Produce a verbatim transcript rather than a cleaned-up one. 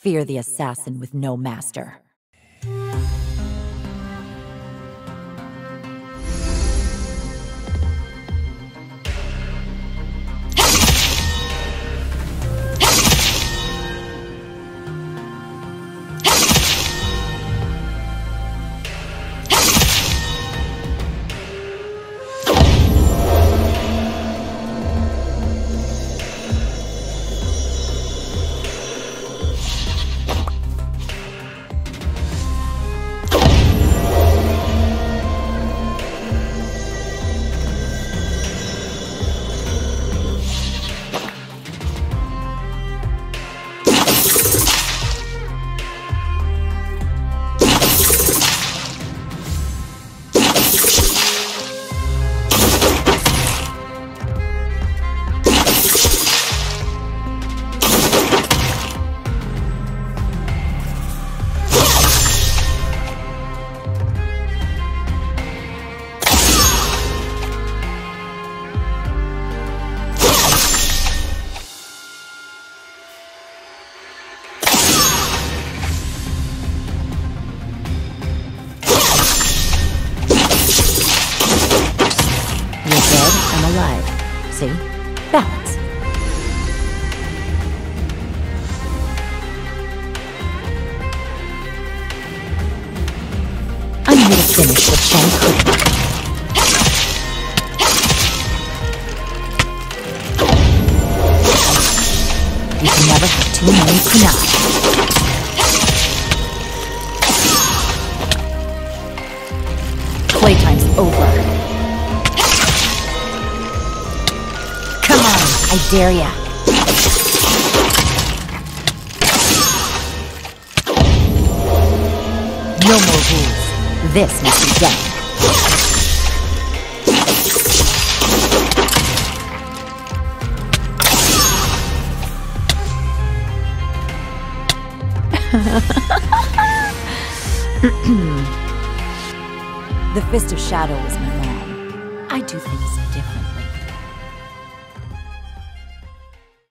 Fear the assassin with no master. See? Balance. I'm here to finish what Shen couldn't. You can never have too many kunai. Playtime's over. Come on, I dare ya. No more rules. This must be done. The Fist of Shadow is my mom. I do things differently.